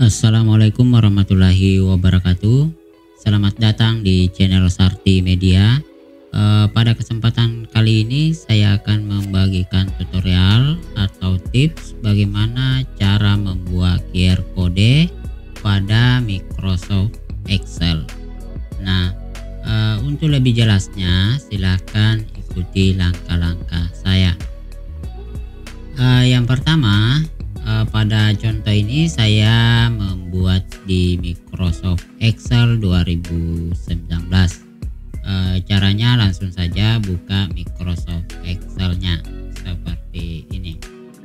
Assalamualaikum warahmatullahi wabarakatuh. Selamat datang di channel Sarti Media. Pada kesempatan kali ini saya akan membagikan tutorial atau tips bagaimana cara membuat QR code pada Microsoft Excel. Nah, untuk lebih jelasnya silakan ikuti langkah-langkah saya. Yang pertama, pada contoh ini saya membuat di Microsoft Excel 2019. Caranya langsung saja buka Microsoft Excel-nya seperti ini.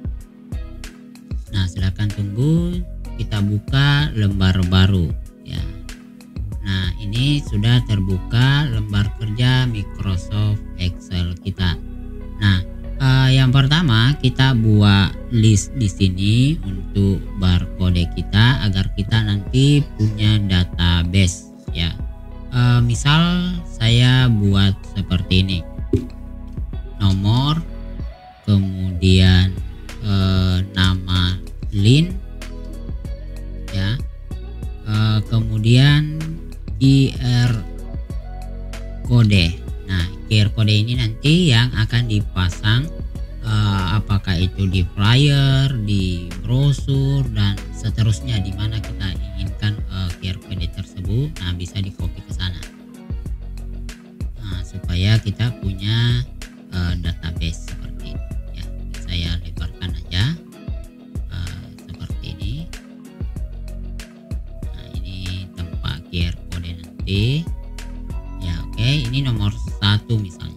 Nah, silakan tunggu kita buka lembar baru ya. Nah, ini sudah terbuka lembar kerja Microsoft Excel kita. Nah, yang pertama kita buat list di sini untuk barcode kita agar kita nanti punya database ya. Misal saya buat seperti ini, nomor, kemudian nama link ya, kemudian QR code. Nah, QR code ini nanti yang akan dipasang apakah itu di flyer, di brosur dan seterusnya, di mana kita inginkan QR code tersebut. Nah, bisa di copy ke sana. Nah, supaya kita punya database seperti ini ya. Saya lebarkan aja seperti ini. Nah, ini tempat QR code nanti. Ya, oke, ini nomor 1 misalnya.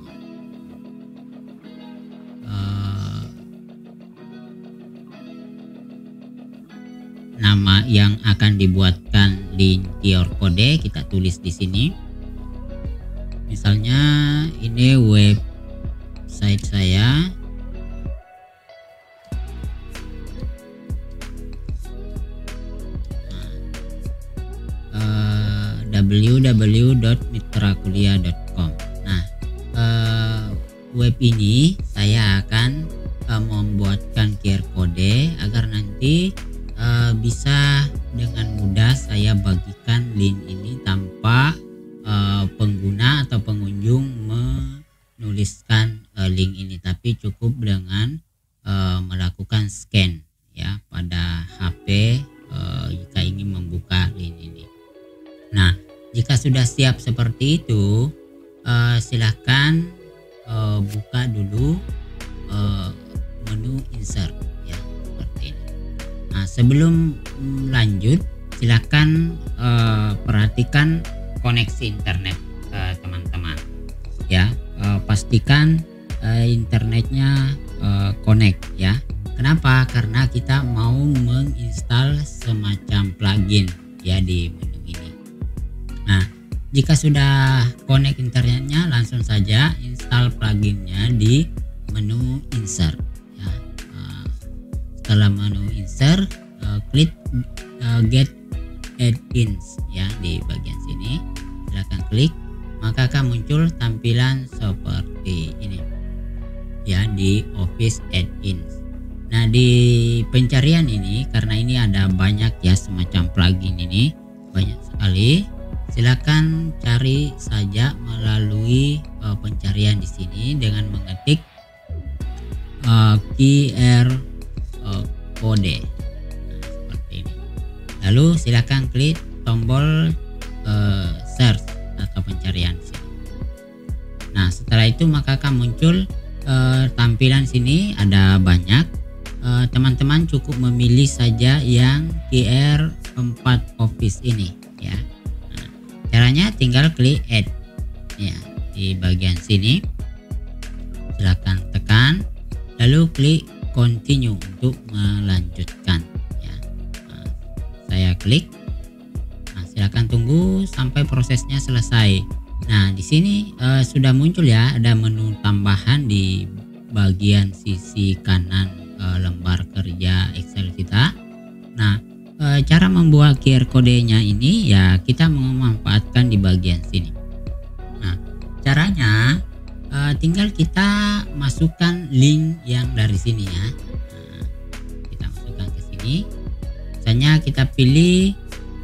Nama yang akan dibuatkan link QR code kita tulis di sini. Misalnya ini website saya. www.mitrakuliah.com. Nah, web ini saya akan membuatkan QR code agar nanti bisa dengan mudah saya bagikan link ini tanpa pengguna atau pengunjung menuliskan link ini, tapi cukup dengan melakukan scan ya pada HP jika ingin membuka link ini. Nah, jika sudah siap seperti itu, silahkan buka dulu menu insert ya, seperti ini. Nah, sebelum lanjut silahkan perhatikan koneksi internet teman-teman ya. Pastikan internetnya connect ya. Kenapa? Karena kita mau menginstal semacam plugin ya di menu ini. Nah, jika sudah connect internetnya, langsung saja install pluginnya di menu insert ya. Setelah menu insert, klik get add-ins ya di bagian sini. Silahkan klik, maka akan muncul tampilan seperti ini ya di Office Add-ins. Nah, di pencarian ini, karena ini ada banyak ya semacam plugin ini, banyak sekali. Silakan cari saja melalui pencarian di sini dengan mengetik QR code. Nah, seperti ini. Lalu silakan klik tombol search atau pencarian di sini. Nah, setelah itu maka akan muncul tampilan sini ada banyak. Teman-teman cukup memilih saja yang QR 4 Office ini ya. Nah, caranya tinggal klik add ya di bagian sini. Silakan tekan lalu klik continue untuk melanjutkan ya. Nah, saya klik. Nah, silakan tunggu sampai prosesnya selesai. Nah, di sini sudah muncul ya, ada menu tambahan di bagian sisi kanan lembar kerja Excel kita. Nah, cara membuat QR code-nya ini ya kita memanfaatkan di bagian sini. Nah, caranya tinggal kita masukkan link yang dari sini ya. Nah, kita masukkan ke sini. Misalnya kita pilih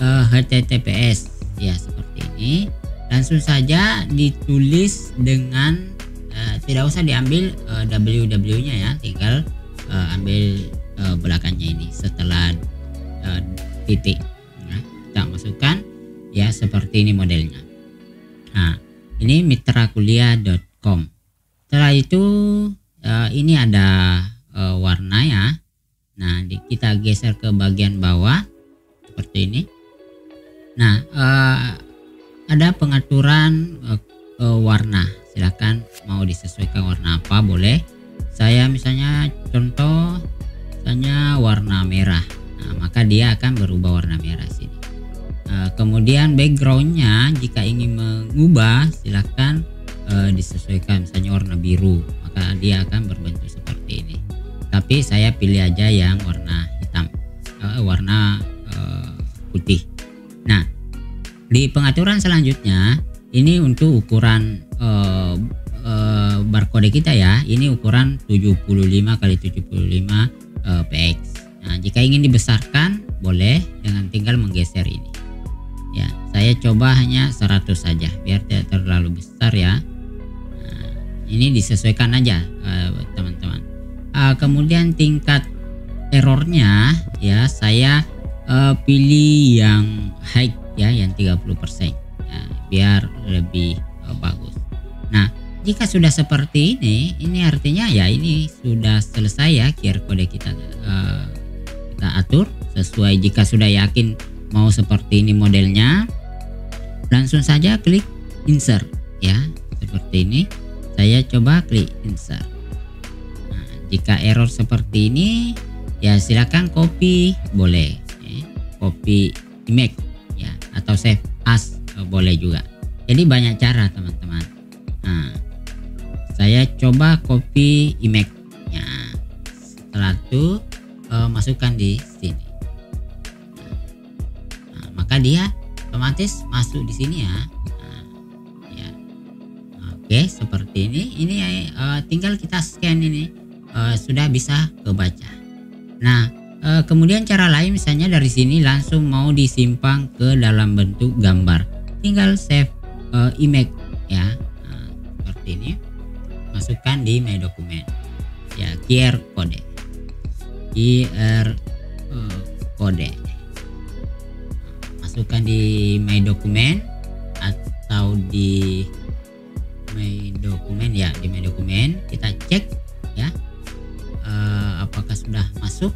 HTTPS ya, seperti ini. Langsung saja ditulis dengan tidak usah diambil www-nya ya, tinggal ambil belakangnya ini setelah titik. Nah, kita masukkan ya, seperti ini modelnya. Nah, ini mitrakuliah.com. Setelah itu ini ada warna ya. Nah, kita geser ke bagian bawah seperti ini. Nah, ada pengaturan warna. Silakan mau disesuaikan warna apa boleh. Saya misalnya contoh misalnya warna merah. Nah, maka dia akan berubah warna merah sini. Kemudian backgroundnya jika ingin mengubah silakan disesuaikan, misalnya warna biru, maka dia akan berbentuk seperti ini. Tapi saya pilih aja yang warna hitam, warna putih. Nah, di pengaturan selanjutnya ini untuk ukuran barcode kita ya. Ini ukuran 75 x 75 px. Nah, jika ingin dibesarkan boleh dengan tinggal menggeser ini. Ya, saya coba hanya 100 saja biar tidak terlalu besar ya. Nah, ini disesuaikan aja teman-teman. Kemudian tingkat errornya ya, saya pilih yang high ya, yang 30% ya, biar lebih bagus. Nah, jika sudah seperti ini artinya ya ini sudah selesai ya QR kode kita atur sesuai. Jika sudah yakin mau seperti ini modelnya, langsung saja klik insert ya, seperti ini. Saya coba klik insert. Nah, jika error seperti ini ya silakan copy boleh ya. Copy image ya, atau save as boleh juga. Jadi banyak cara teman-teman. Nah, saya coba copy image ya. Setelah itu masukkan di sini. Nah, maka dia otomatis masuk di sini ya. Nah, ya. Oke, seperti ini. Ini tinggal kita scan ini sudah bisa kebaca. Nah, kemudian cara lain misalnya dari sini langsung mau disimpan ke dalam bentuk gambar, tinggal save image ya. Nah, seperti ini, masukkan di my document ya, QR code masukkan di my document atau di my document ya. Di my document kita cek ya apakah sudah masuk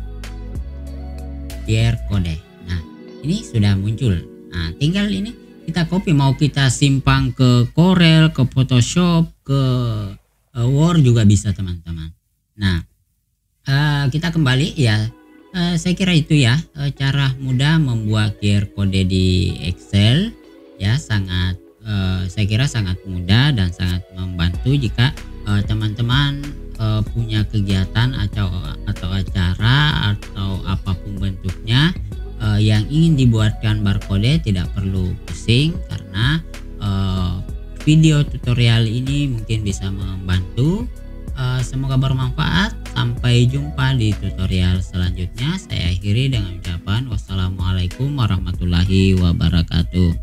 QR code. Nah, ini sudah muncul. Nah, tinggal ini kita copy, mau kita simpan ke Corel, ke Photoshop, ke Word juga bisa teman-teman. Nah, kita kembali ya. Saya kira itu ya cara mudah membuat QR code di Excel ya. Sangat saya kira sangat mudah dan sangat membantu jika teman-teman punya kegiatan atau acara atau apapun bentuknya yang ingin dibuatkan barcode, tidak perlu pusing karena video tutorial ini mungkin bisa membantu. Semoga bermanfaat. Sampai jumpa di tutorial selanjutnya. Saya akhiri dengan ucapan wassalamualaikum warahmatullahi wabarakatuh.